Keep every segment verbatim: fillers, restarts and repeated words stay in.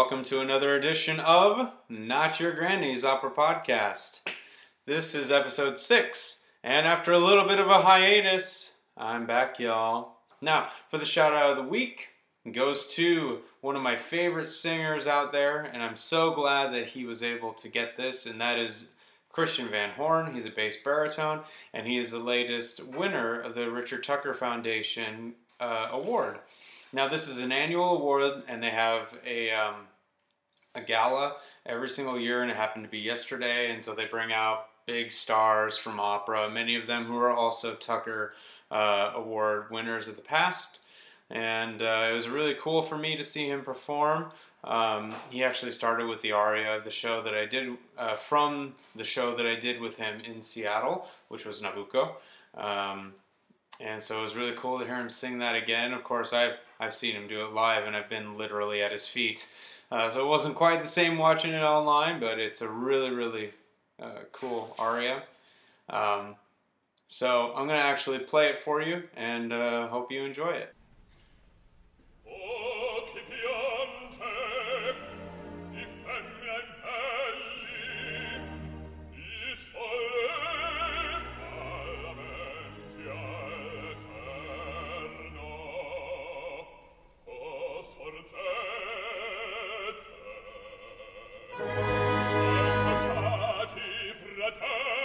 welcome to another edition of Not Your Granny's Opera Podcast. This is episode six, and after a little bit of a hiatus, I'm back, y'all. Now, for the shout out of the week, it goes to one of my favorite singers out there, and I'm so glad that he was able to get this, and that is Christian Van Horn. He's a bass-baritone, and he is the latest winner of the Richard Tucker Foundation uh, award. Now, this is an annual award, and they have a um, a gala every single year, and it happened to be yesterday, and so they bring out big stars from opera, many of them who are also Tucker uh, Award winners of the past, and uh, it was really cool for me to see him perform. Um, he actually started with the aria of the show that I did, uh, from the show that I did with him in Seattle, which was Nabucco. Um, And so it was really cool to hear him sing that again. Of course, I've, I've seen him do it live, and I've been literally at his feet. Uh, so it wasn't quite the same watching it online, but it's a really, really uh, cool aria. Um, so I'm going to actually play it for you, and uh, hope you enjoy it.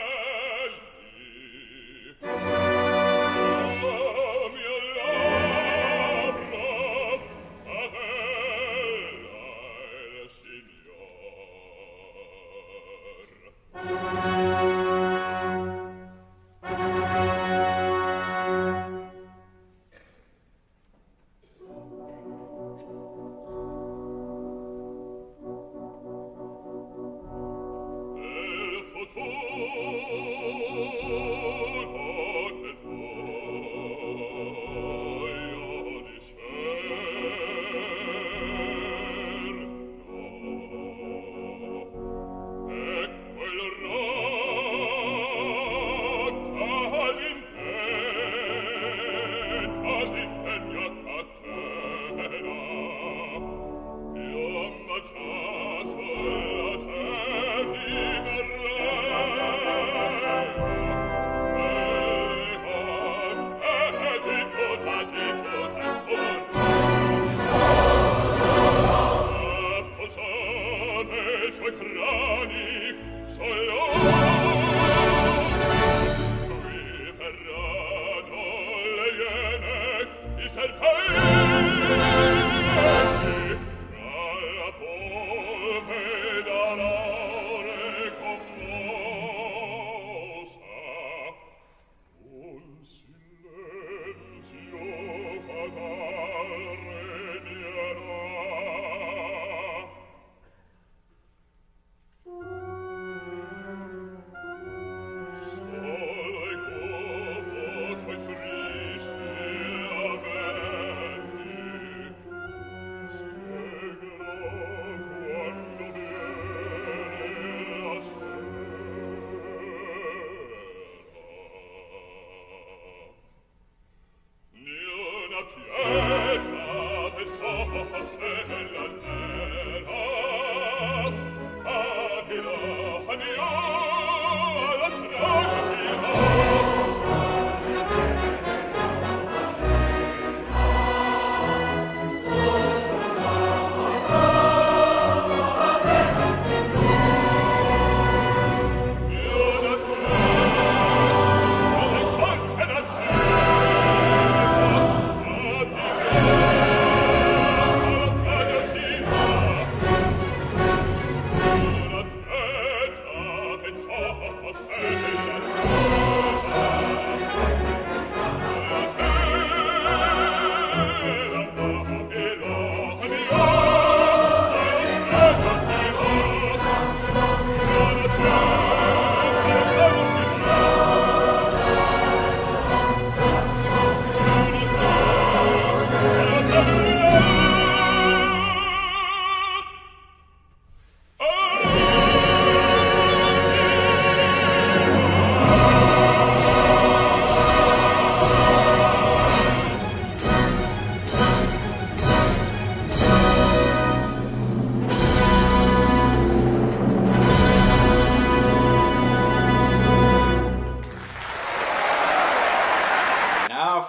Oh, mio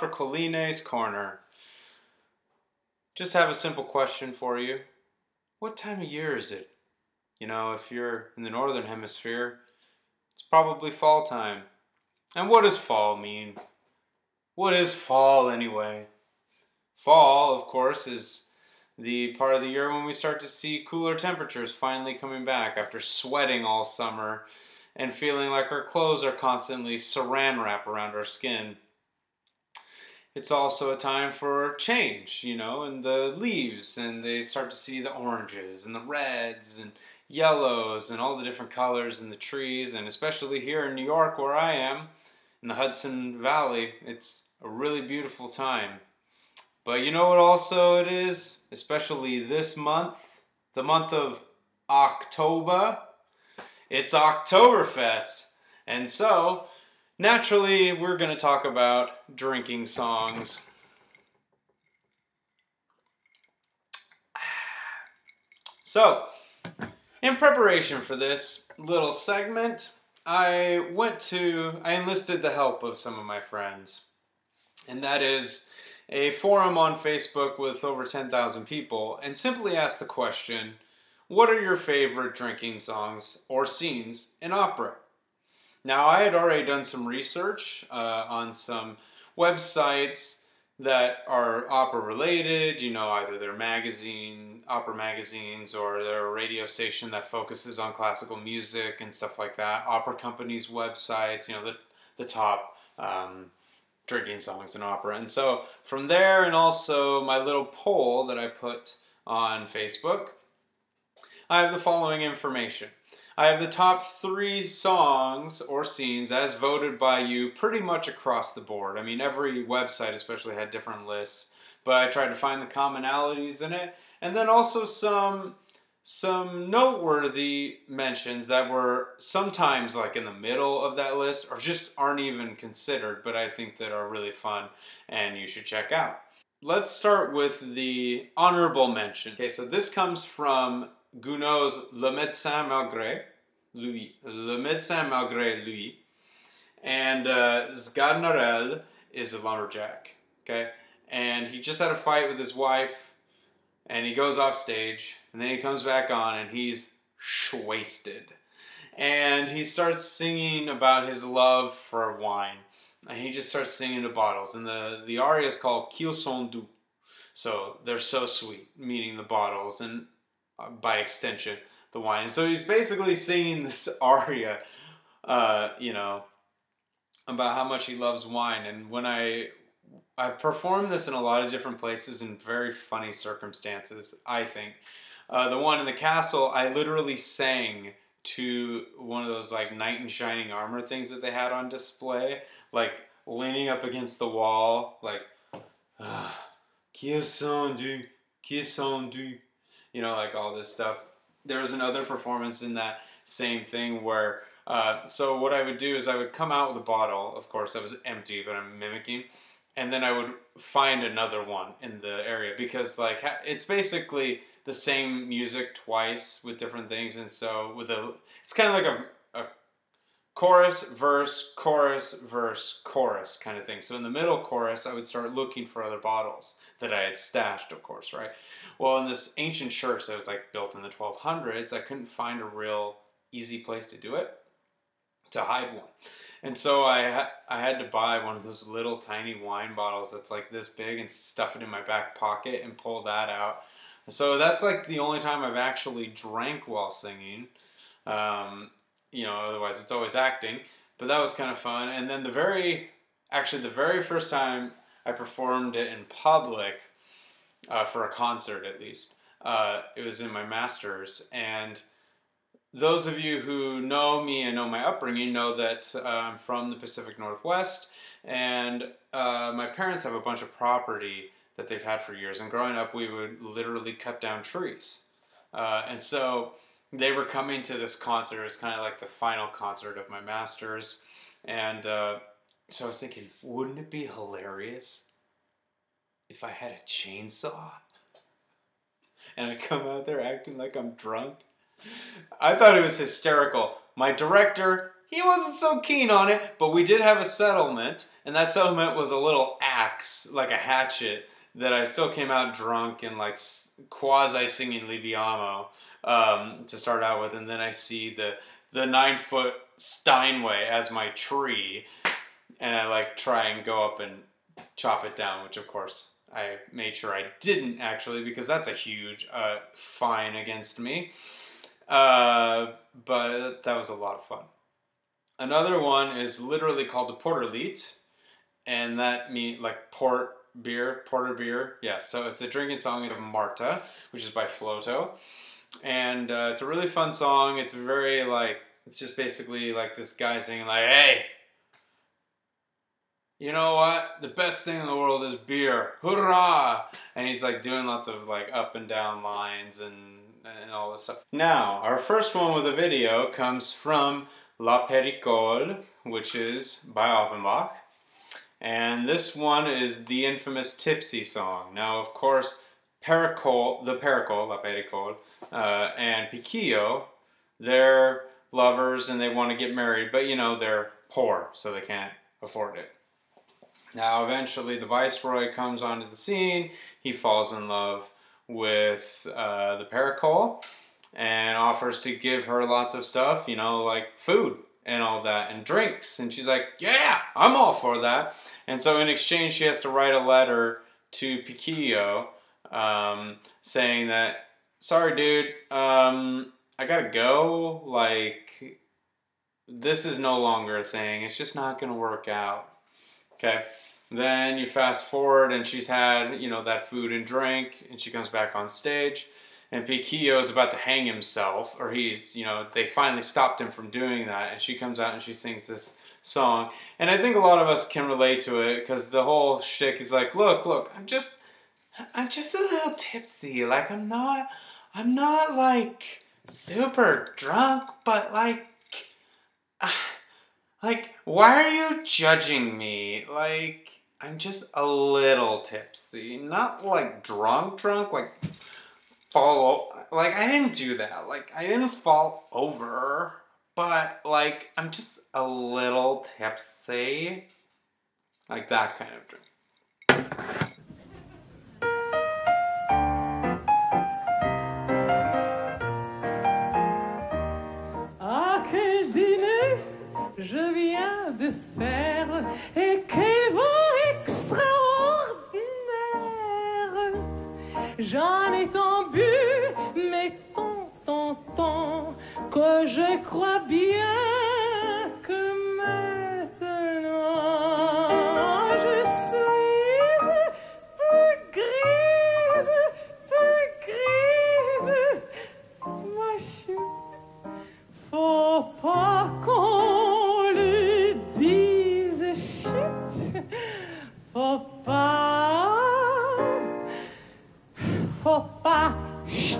for Colleen's Corner. Just have a simple question for you. What time of year is it? You know, if you're in the northern hemisphere, it's probably fall time. And what does fall mean? What is fall anyway? Fall, of course, is the part of the year when we start to see cooler temperatures finally coming back after sweating all summer and feeling like our clothes are constantly saran wrap around our skin. It's also a time for change, you know, and the leaves, and they start to see the oranges and the reds and yellows and all the different colors in the trees, and especially here in New York where I am, in the Hudson Valley, it's a really beautiful time. But you know what also it is, especially this month, the month of October? It's Oktoberfest. And so, naturally, we're going to talk about drinking songs. So, in preparation for this little segment, I went to, I enlisted the help of some of my friends. And that is a forum on Facebook with over ten thousand people, and simply asked the question, what are your favorite drinking songs or scenes in opera? Now, I had already done some research uh, on some websites that are opera related, you know, either they're magazine, opera magazines, or they're a radio station that focuses on classical music and stuff like that, opera companies' websites, you know, the, the top um, drinking songs in opera. And so from there, and also my little poll that I put on Facebook, I have the following information. I have the top three songs or scenes as voted by you pretty much across the board. I mean, every website especially had different lists, but I tried to find the commonalities in it. And then also some some noteworthy mentions that were sometimes like in the middle of that list or just aren't even considered, but I think that are really fun and you should check out. Let's start with the honorable mention. Okay, so this comes from Gounod's Le Médecin Malgré Lui, Le Médecin Malgré Lui, and uh, Zgadnorel is a lumberjack, okay? And he just had a fight with his wife, and he goes off stage, and then he comes back on, and he's wasted. And he starts singing about his love for wine, and he just starts singing to bottles, and the, the aria is called Qu'ils sont doux, so they're so sweet, meaning the bottles, and uh, by extension, the wine. And so he's basically singing this aria, uh, you know, about how much he loves wine. And when I I performed this in a lot of different places in very funny circumstances, I think. Uh, the one in the castle, I literally sang to one of those like knight in shining armor things that they had on display, like leaning up against the wall, like, ah, qu'ils sont doux, qu'ils sont doux, you know, like all this stuff. There was another performance in that same thing where, uh, so what I would do is I would come out with a bottle, of course that was empty, but I'm mimicking, and then I would find another one in the area because like it's basically the same music twice with different things, and so with a, it's kind of like a, a chorus, verse, chorus, verse, chorus kind of thing. So in the middle chorus, I would start looking for other bottles that I had stashed, of course, right? Well, in this ancient church that was like built in the twelve hundreds, I couldn't find a real easy place to do it, to hide one. And so I, ha I had to buy one of those little tiny wine bottles that's like this big and stuff it in my back pocket and pull that out. So that's like the only time I've actually drank while singing. Um, you know, otherwise it's always acting. But that was kind of fun. And then the very, actually the very first time I performed it in public, uh, for a concert at least, uh, it was in my master's. And those of you who know me and know my upbringing know that uh, I'm from the Pacific Northwest, and uh, my parents have a bunch of property that they've had for years, and growing up we would literally cut down trees. Uh, and so they were coming to this concert. It was kind of like the final concert of my master's, and uh, so I was thinking, wouldn't it be hilarious if I had a chainsaw and I come out there acting like I'm drunk? I thought it was hysterical. My director he wasn't so keen on it, but we did have a settlement, and that settlement was a little axe, like a hatchet, that I still came out drunk and like quasi-singing Libiamo um, to start out with, and then I see the, the nine-foot Steinway as my tree, and I like try and go up and chop it down, which of course I made sure I didn't actually, because that's a huge uh, fine against me. Uh, but that was a lot of fun. Another one is literally called the Porterlied, and that means like port beer, porter beer. Yeah, so it's a drinking song of Marta, which is by Floto, and uh, it's a really fun song. It's very like, it's just basically like this guy singing like, hey, you know what? The best thing in the world is beer. Hurrah! And he's like doing lots of like up and down lines and, and all this stuff. Now, our first one with a video comes from La Pericole, which is by Offenbach. And this one is the infamous Tipsy song. Now, of course, Pericole, the Pericole, La Pericole, uh, and Piquillo, they're lovers and they want to get married, but you know, they're poor, so they can't afford it. Now, eventually, the Viceroy comes onto the scene. He falls in love with uh, the Pericole and offers to give her lots of stuff, you know, like food and all that, and drinks. And she's like, yeah, I'm all for that. And so in exchange, she has to write a letter to Piquillo um, saying that, sorry, dude, um, I gotta go. Like, this is no longer a thing. It's just not gonna work out. Okay. Then you fast forward and she's had, you know, that food and drink, and she comes back on stage, and Piquillo is about to hang himself, or he's, you know, they finally stopped him from doing that, and she comes out and she sings this song. And I think a lot of us can relate to it, because the whole shtick is like, look, look, I'm just, I'm just a little tipsy. Like, I'm not, I'm not like super drunk, but like, uh, like, why are you judging me? Like, I'm just a little tipsy. Not like drunk, drunk, like fall, like I didn't do that. Like, I didn't fall over, but like, I'm just a little tipsy. Like that kind of drink. Ah, quel dîner je viens de faire, et quel vent extraordinaire! J'en ai tant bu, mais tant, tant, tant, que je crois bien que maintenant je suis peu grise, peu grise, ma chou. Faut pas qu'on le dise, chut. Faut pas, faut pas, chut.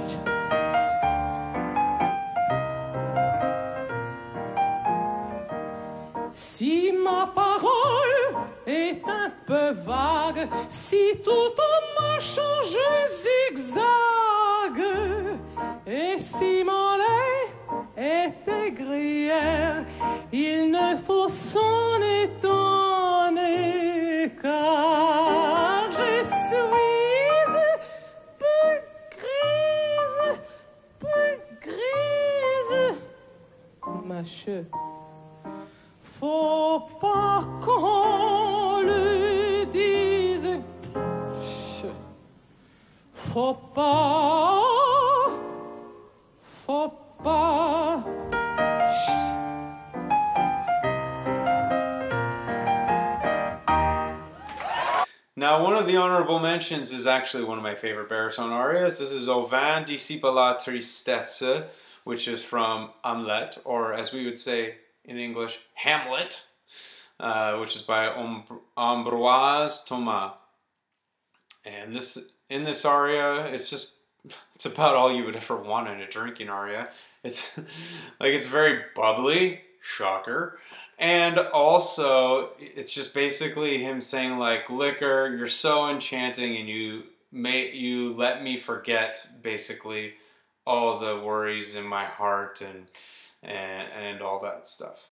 Si ma parole est un peu vague, si tout en marchant je zigzague, et si mon lait était gruyère, il ne faut s'en étonner, car je suis peu grise, peu grise, ma chère. Faut pas qu'on le dise, faut pas, faut pas. Now, one of the honorable mentions is actually one of my favorite baritone arias. This is Au vin dissipe la tristesse, which is from Hamlet, or as we would say in English, Hamlet, uh, which is by Ambroise Thomas. And this, in this aria, it's just, it's about all you would ever want in a drinking aria. It's like, it's very bubbly, shocker. And also, it's just basically him saying like, liquor, you're so enchanting, and you may, you let me forget basically all the worries in my heart, and and, and all that stuff.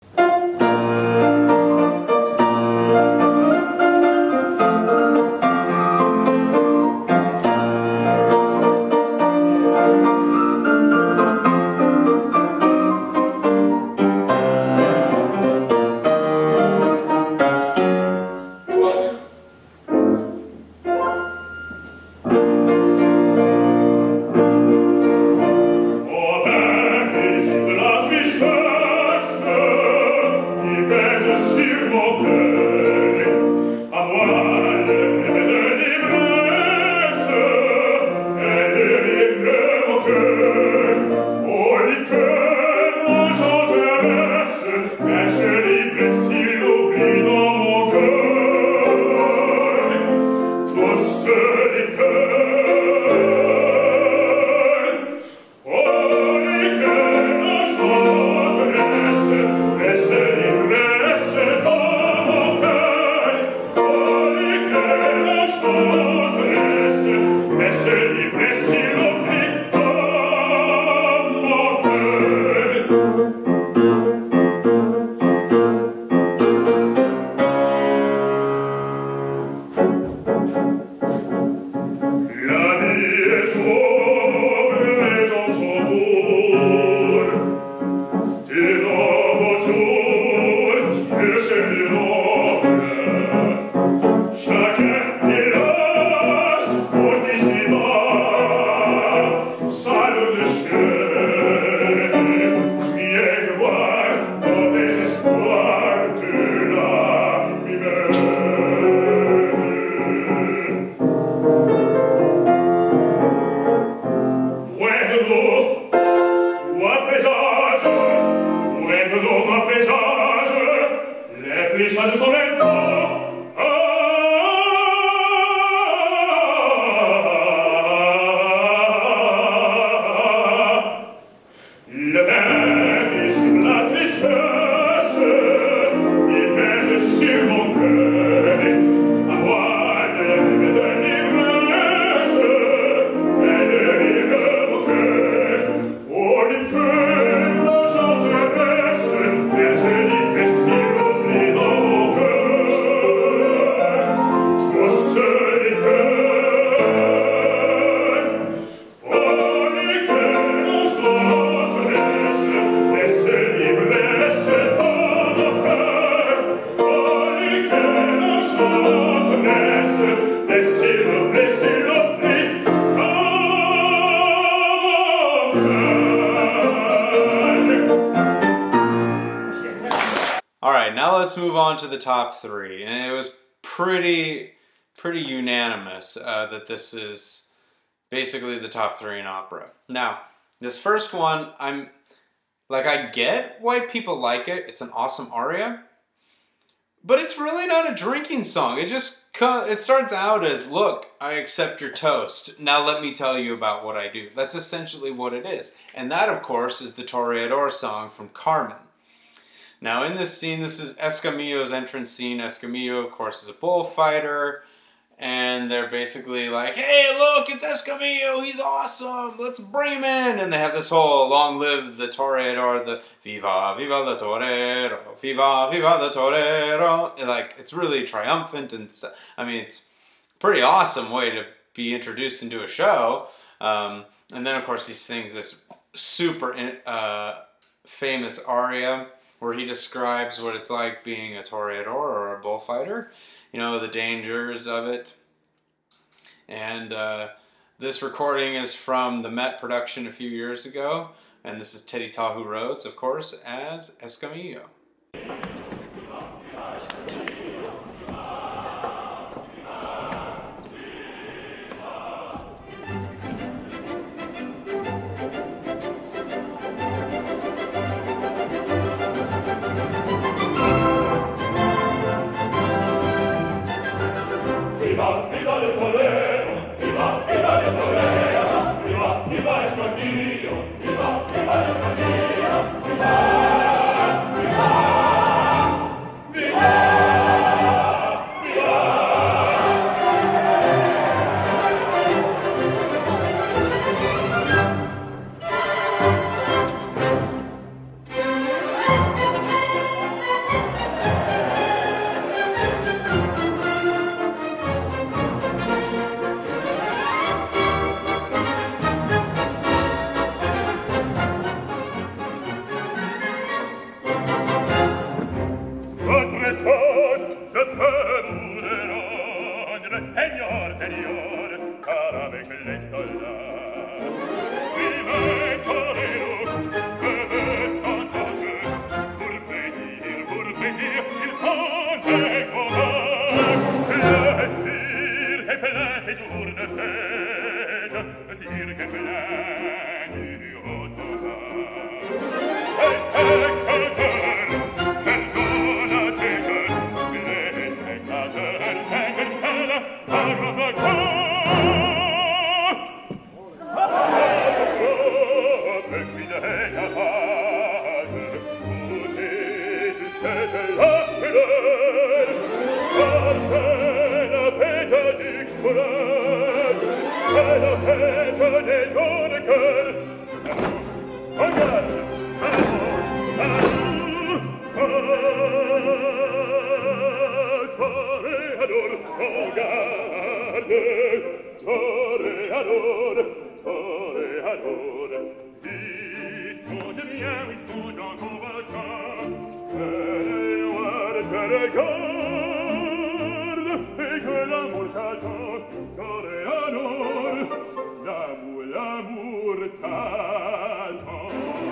Alright, now let's move on to the top three. And it was pretty, pretty unanimous uh, that this is basically the top three in opera. Now, this first one, I'm, like, I get why people like it. It's an awesome aria. But it's really not a drinking song. It just, it starts out as, look, I accept your toast. Now let me tell you about what I do. That's essentially what it is. And that, of course, is the Toreador song from Carmen. Now in this scene, this is Escamillo's entrance scene. Escamillo, of course, is a bullfighter. And they're basically like, hey, look, it's Escamillo. He's awesome. Let's bring him in. And they have this whole long live the Toreador, the Viva, Viva the Torero, Viva, Viva the Torero. And like, it's really triumphant. And I mean, it's a pretty awesome way to be introduced into a show. Um, and then, of course, he sings this super uh, famous aria where he describes what it's like being a toreador or a bullfighter, you know, the dangers of it. And uh, this recording is from the Met production a few years ago, and this is Teddy Tahu Rhodes, of course, as Escamillo. Viva, viva el torero, viva, viva el torero, viva, viva Escamillo, viva, viva Escamillo, viva, viva. Je peux vous rendre, Seigneur, Seigneur, car avec les soldats, oui, maintenant, que s'entendre, pour le plaisir, pour le plaisir, ils sont des combats. Le cirque est plein ces jours de fête, le cirque est plein du haut-au-bas. Les spectateurs, perdonnent tes jeunes, les spectateurs s'engagent à la gloire. Votre misère capable, poussez jusqu'à la fureur, car c'est la fête du courage, c'est la fête des jeunes cœurs. Regarde, toréador, regarde, toréador, toréador, ils songent bien, ils songent en combattant, que les noirs te regardent, et que l'amour t'attend, toréador, l'amour, l'amour t'attend.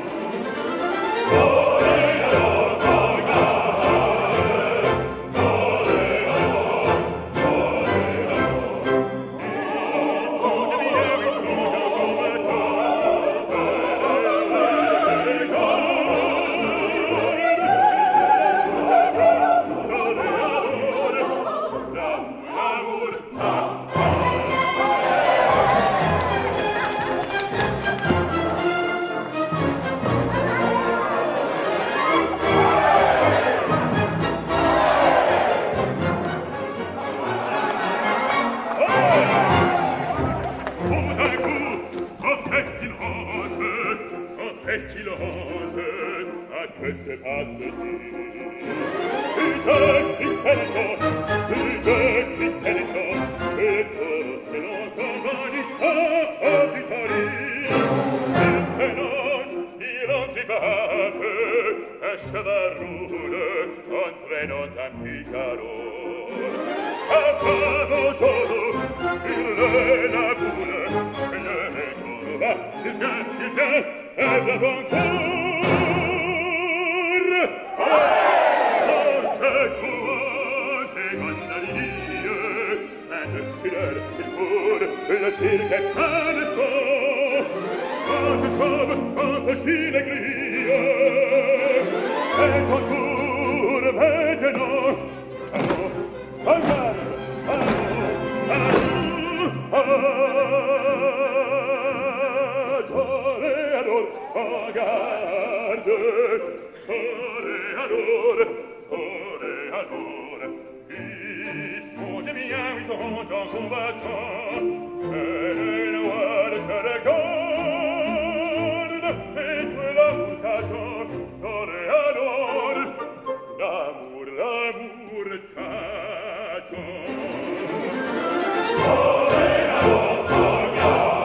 Toréador, regarde, toréador, toréador, ils songent bien, ils songent en combattant, que les noirs te regardent, toréador, l'amour, l'amour t'attend. Silence, à que se passe-t-il? Putain, qui s'est les gens, putain, qui s'est les gens, et tout se lance en bannissant au victorie. Il s'élance, il antivape, un cheval roule, entraînant un picaro. À pas mon taureau, hurle la boule, le taureau va, il vient, il vient, et va bon cours. On secoue, c'est gondolier, un fidèle, il court, le cirque est plein de sang. On se sauve, on franchit les grilles, c'est ton tour maintenant. Allons, regarde, allons, allons, allons. Toréador, regarde, toréador, toréador, ils songent bien, ils songent en combattant, que les noirs te regardent, et que l'amour t'attend, toréador, l'amour, l'amour t'attend. Toréador, regarde,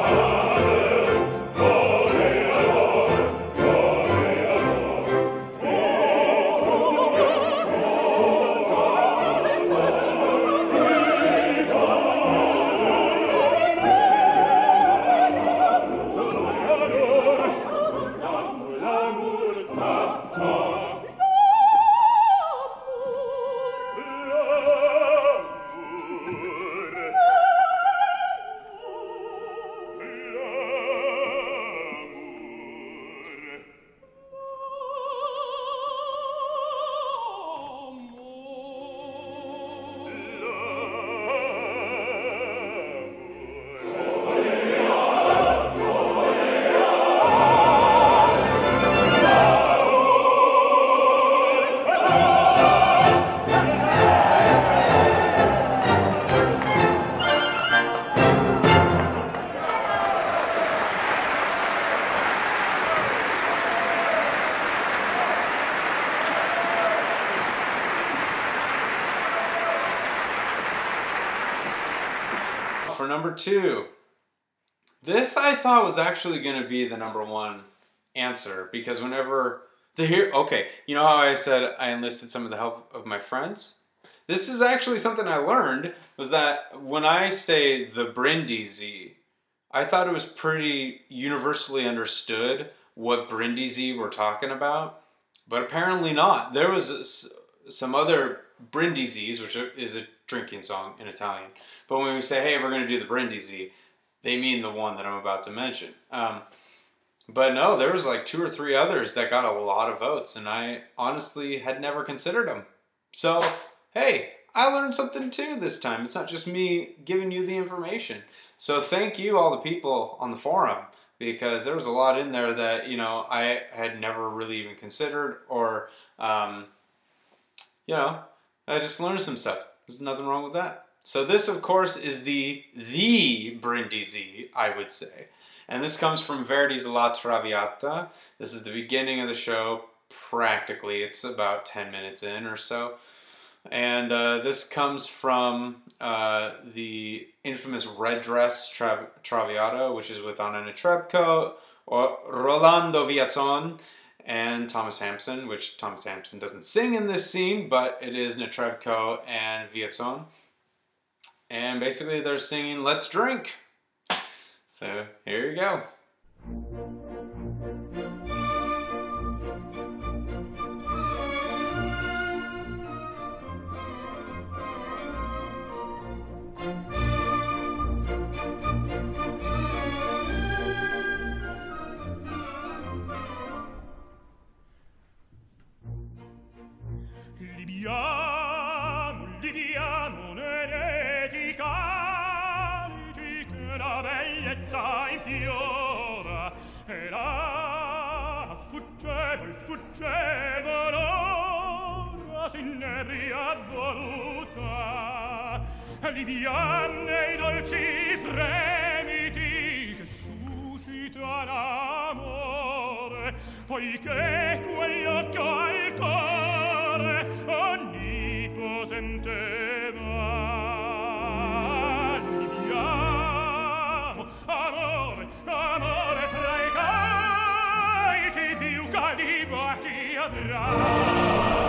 For number two, this I thought was actually going to be the number one answer, because whenever the here, okay, you know how I said I enlisted some of the help of my friends? This is actually something I learned, was that when I say the Brindisi, I thought it was pretty universally understood what Brindisi we're talking about, but apparently not. There was some other Brindisis, which is a drinking song in Italian, but when we say, hey, we're going to do the Brindisi, they mean the one that I'm about to mention. Um, but no, there was like two or three others that got a lot of votes, and I honestly had never considered them. So, hey, I learned something too this time. It's not just me giving you the information. So thank you, all the people on the forum, because there was a lot in there that, you know, I had never really even considered, or, um, you know, I just learned some stuff. There's nothing wrong with that. So this, of course, is the, the Brindisi, I would say. And this comes from Verdi's La Traviata. This is the beginning of the show, practically. It's about ten minutes in or so. And uh, this comes from uh, the infamous Red Dress Tra Traviata, which is with Anna Netrebko, or Rolando Villazon, and Thomas Hampson, which Thomas Hampson doesn't sing in this scene, but it is Netrebko and Villazon. And basically they're singing Let's Drink. So here you go. Libiamo, libiamo un'eretica, che la bellezza infiora, e là fuggeva e fuggeva l'ora s'inebria voluta. Libiane i dolci fremiti che suscita l'amore, poiché quell'occhio al cuore onnipotente va. Libiamo, amore, amore fra i caici più caldi baci avrà.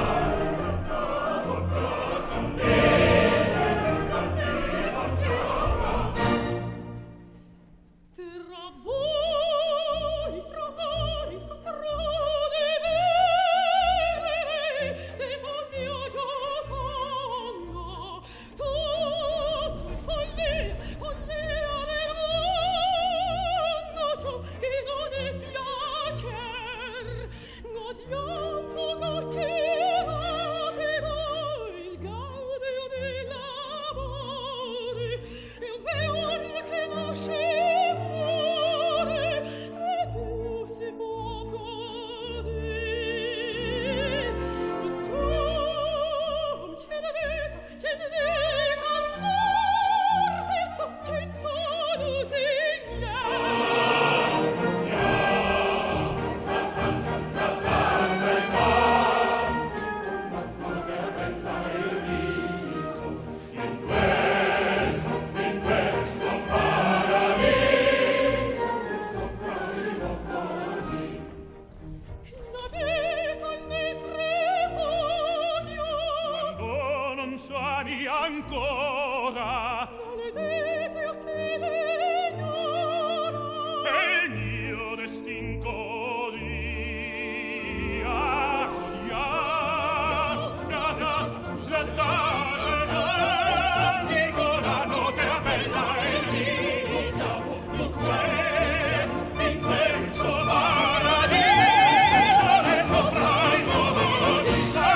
Ancora maledete a chi le ignora, e il mio destin così accogliamo. Da da da da da dico la notte a bella e viviamo in questo, in questo paradiso e sopra i mondi.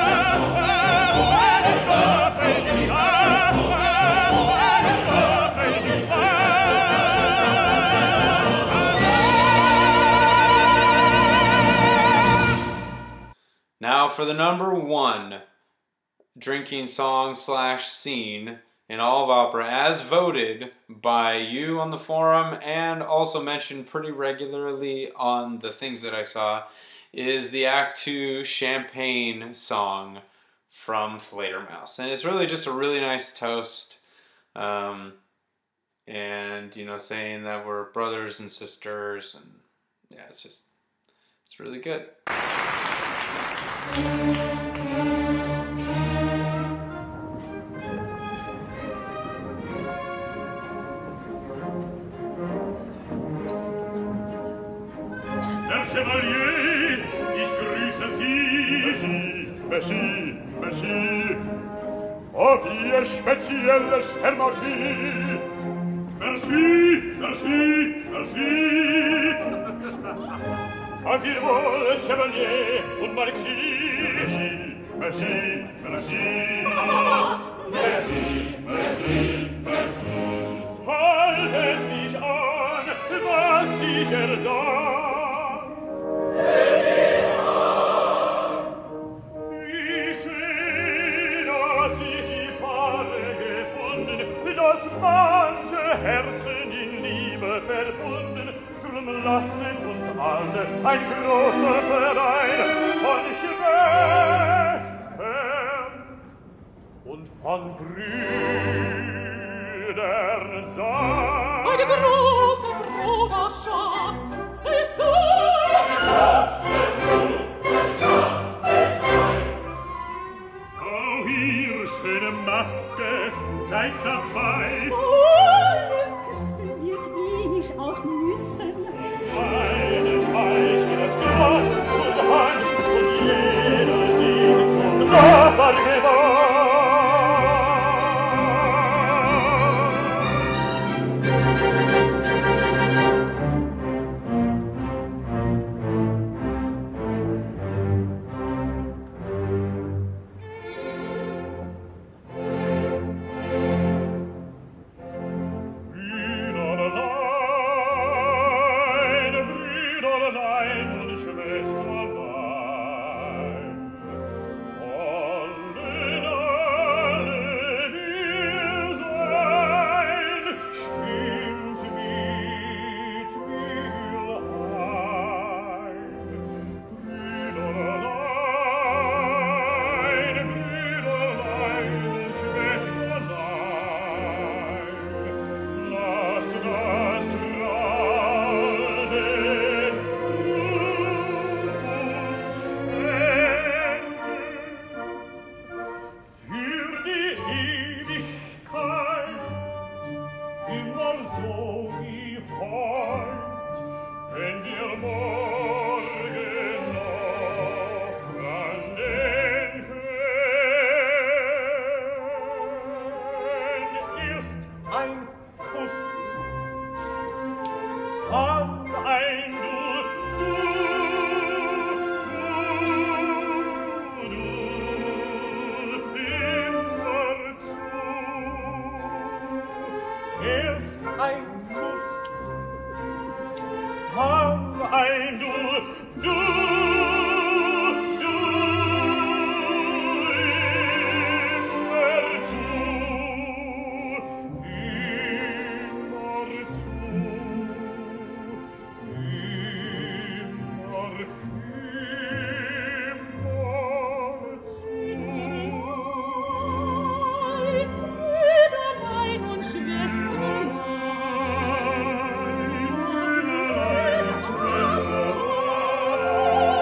Now for the number one drinking song slash scene in all of opera, as voted by you on the forum and also mentioned pretty regularly on the things that I saw, is the Act two Champagne song from Fledermaus. And it's really just a really nice toast. Um, and, you know, saying that we're brothers and sisters. And yeah, it's just, it's really good. Chevalier, ich grüße Sie. Merci, merci. Oh, wie spezielles Herr Marquis. Merci, merci, merci. Auf ihr Wohl, Chevalier und Marquis. Merci, merci, merci. Merci, merci, merci. Haltet mich an, was ich ersah. Ich seh, dass ich die Paare gefunden, dass manche Herzen in Liebe verbunden. Drum lasset uns alle ein großer Verein von Schwestern und von Brüdern sein. Eine große Bruderschaft ist so. Oh, ihr schöne Maske, seid dabei. Alle Küsse wird ich auch müssen. Einen Eich in das Glas zum Hand und jeder singt zum Nachbargewann. Schwestern,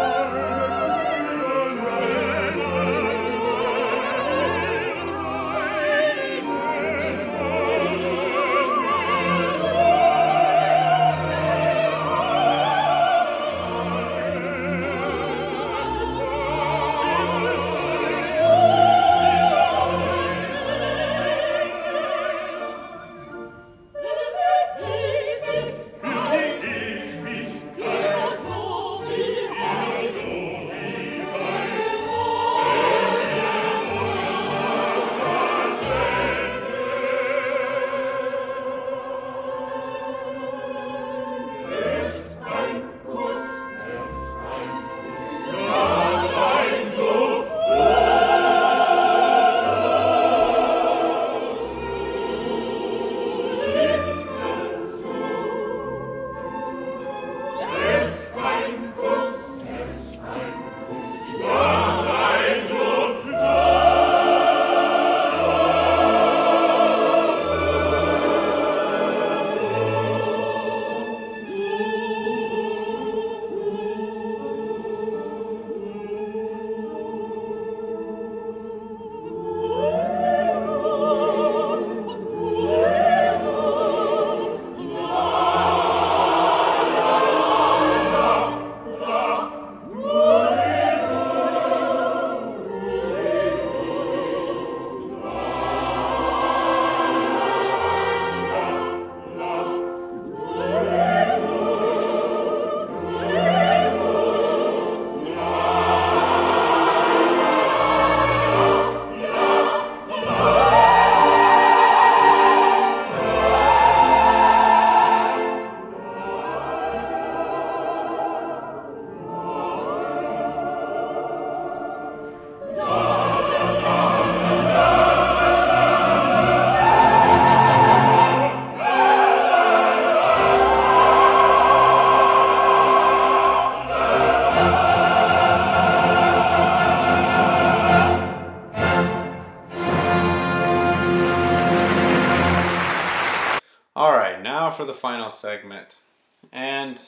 now for the final segment. And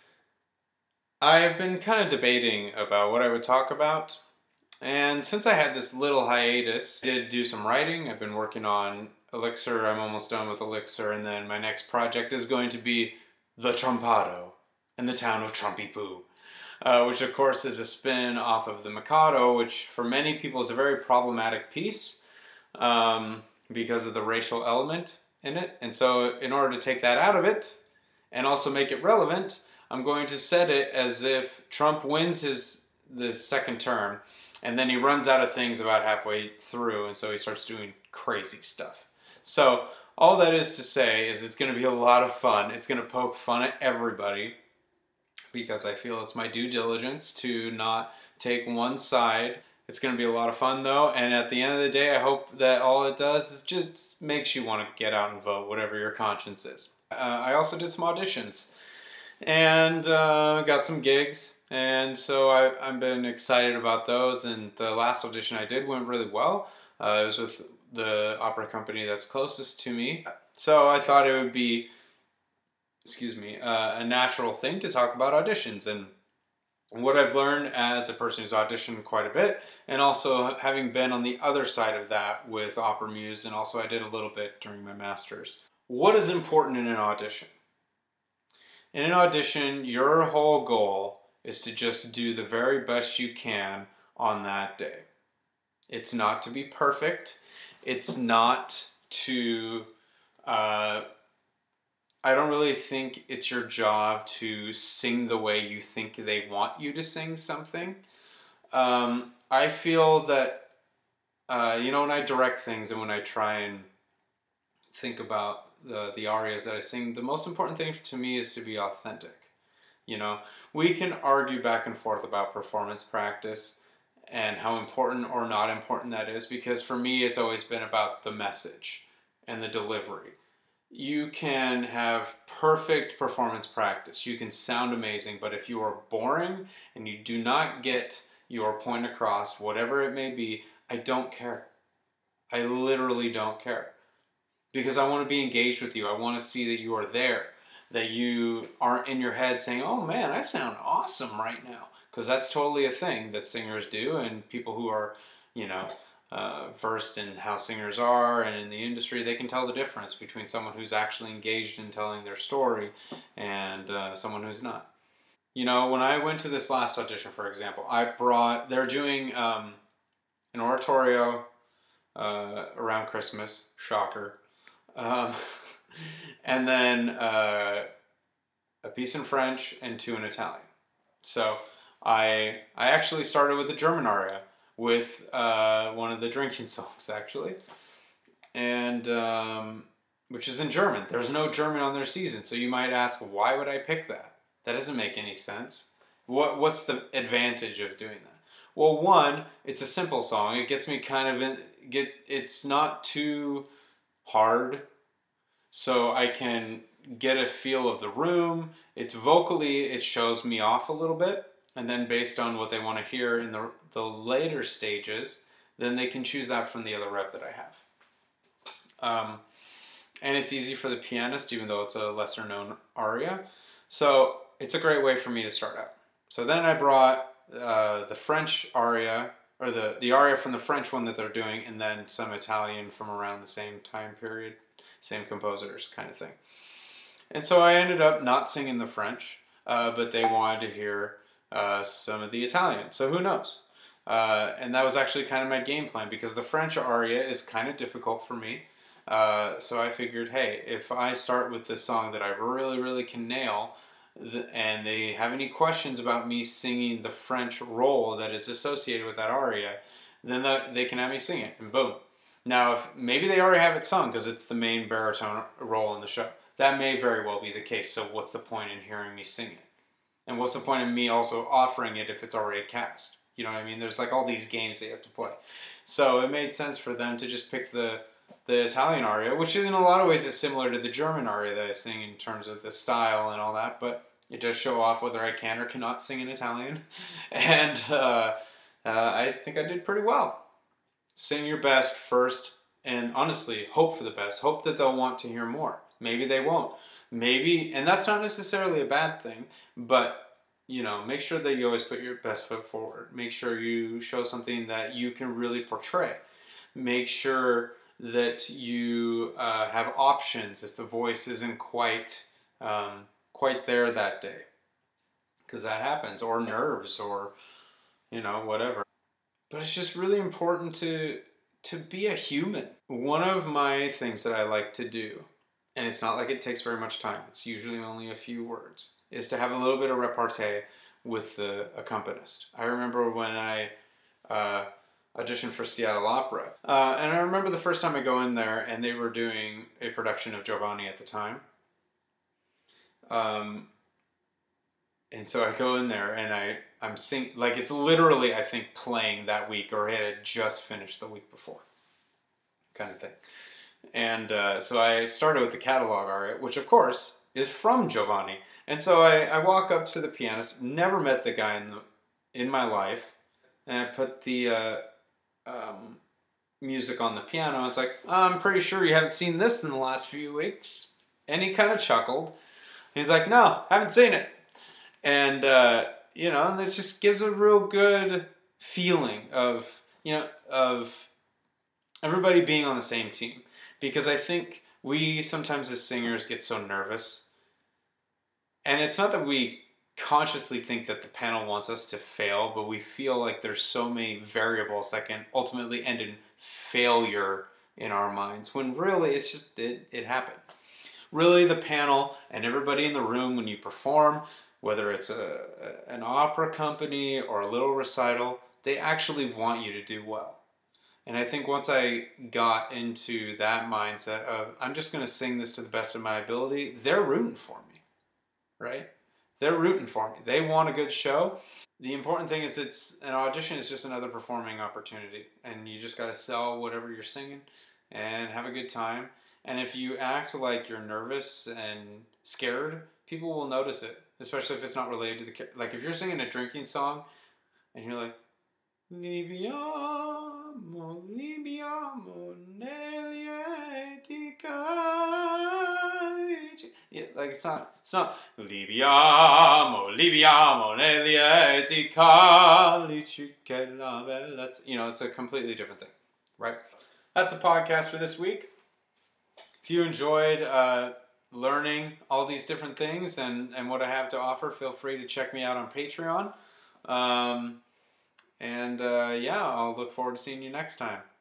I've been kind of debating about what I would talk about. And since I had this little hiatus, I did do some writing. I've been working on Elixir. I'm almost done with Elixir. And then my next project is going to be The Trompado and the Town of Trumpy Poo. Uh, which of course is a spin off of The Mikado, which for many people is a very problematic piece um, because of the racial element in it. And so in order to take that out of it and also make it relevant, I'm going to set it as if Trump wins his the second term and then he runs out of things about halfway through, and so he starts doing crazy stuff. So all that is to say is it's going to be a lot of fun. It's going to poke fun at everybody, because I feel it's my due diligence to not take one side. It's going to be a lot of fun though, and at the end of the day, I hope that all it does is just makes you want to get out and vote, whatever your conscience is. Uh, I also did some auditions, and uh, got some gigs, and so I, I've been excited about those, and the last audition I did went really well. Uh, it was with the opera company that's closest to me, so I thought it would be excuse me, uh, a natural thing to talk about auditions and what I've learned as a person who's auditioned quite a bit, and also having been on the other side of that with Opera Muse, and also I did a little bit during my master's. What is important in an audition? In an audition, your whole goal is to just do the very best you can on that day. It's not to be perfect. It's not to... Uh, I don't really think it's your job to sing the way you think they want you to sing something. Um, I feel that, uh, you know, when I direct things and when I try and think about the, the arias that I sing, the most important thing to me is to be authentic. You know, we can argue back and forth about performance practice and how important or not important that is, because for me it's always been about the message and the delivery. You can have perfect performance practice. You can sound amazing, but if you are boring and you do not get your point across, whatever it may be, I don't care. I literally don't care. Because I want to be engaged with you. I want to see that you are there. That you aren't in your head saying, oh man, I sound awesome right now. Because that's totally a thing that singers do, and people who are, you know, Uh, versed in how singers are and in the industry, they can tell the difference between someone who's actually engaged in telling their story and uh, someone who's not. You know, when I went to this last audition, for example, I brought, they're doing um, an oratorio uh, around Christmas, shocker, um, and then uh, a piece in French and two in Italian. So I, I actually started with the German aria, with uh, one of the drinking songs, actually, and um, which is in German. There's no German on their season, so you might ask, why would I pick that? That doesn't make any sense. What What's the advantage of doing that? Well, one, it's a simple song. It gets me kind of in, get. It's not too hard, so I can get a feel of the room. It's vocally, it shows me off a little bit. And then based on what they want to hear in the, the later stages, then they can choose that from the other rep that I have. Um, and it's easy for the pianist, even though it's a lesser known aria. So it's a great way for me to start out. So then I brought uh, the French aria, or the, the aria from the French one that they're doing, and then some Italian from around the same time period, same composers kind of thing. And so I ended up not singing the French, uh, but they wanted to hear Uh, some of the Italian, so who knows? Uh, and that was actually kind of my game plan, because the French aria is kind of difficult for me. Uh, so I figured, hey, if I start with this song that I really, really can nail, th and they have any questions about me singing the French role that is associated with that aria, then the, they can have me sing it, and boom. Now, if maybe they already have it sung because it's the main baritone role in the show. That may very well be the case, so what's the point in hearing me sing it? And what's the point of me also offering it if it's already cast? You know what I mean? There's like all these games they have to play. So it made sense for them to just pick the, the Italian aria, which in a lot of ways is similar to the German aria that I sing in terms of the style and all that, but it does show off whether I can or cannot sing in Italian. And uh, uh, I think I did pretty well. Sing your best first, and honestly, hope for the best. Hope that they'll want to hear more. Maybe they won't. maybe, and that's not necessarily a bad thing, but, you know, make sure that you always put your best foot forward. Make sure you show something that you can really portray. Make sure that you uh, have options if the voice isn't quite um, quite there that day, because that happens, or nerves, or you know, whatever. But it's just really important to to be a human. One of my things that I like to do, and it's not like it takes very much time, it's usually only a few words, is to have a little bit of repartee with the accompanist. I remember when I uh, auditioned for Seattle Opera. Uh, and I remember the first time I go in there and they were doing a production of Giovanni at the time. Um, and so I go in there and I, I'm sing like it's literally, I think, playing that week, or it had just finished the week before, kind of thing. And uh, so I started with the catalog aria, which of course is from Giovanni. And so I, I walk up to the pianist, never met the guy in, the, in my life, and I put the uh, Um, music on the piano. I was like, I'm pretty sure you haven't seen this in the last few weeks. And he kind of chuckled. He's like, no, haven't seen it. And, uh, you know, and it just gives a real good feeling of, you know, of everybody being on the same team. Because I think we sometimes as singers get so nervous. And it's not that we consciously think that the panel wants us to fail, but we feel like there's so many variables that can ultimately end in failure in our minds, when really it's just, it, it happened. Really, the panel and everybody in the room when you perform, whether it's a, a, an opera company or a little recital, they actually want you to do well. And I think once I got into that mindset of, I'm just going to sing this to the best of my ability, they're rooting for me, right? They're rooting for me. They want a good show. The important thing is it's an audition is just another performing opportunity. And you just got to sell whatever you're singing and have a good time. And if you act like you're nervous and scared, people will notice it. Especially if it's not related to the... Like if you're singing a drinking song and you're like... Libiamo, libiamo nelle etiche. Yeah, like it's not, it's not libiamo, libiamo nelle etiche che la bella. You know, it's a completely different thing, right? That's the podcast for this week. If you enjoyed uh, learning all these different things and, and what I have to offer, feel free to check me out on Patreon. Um... And uh, yeah, I'll look forward to seeing you next time.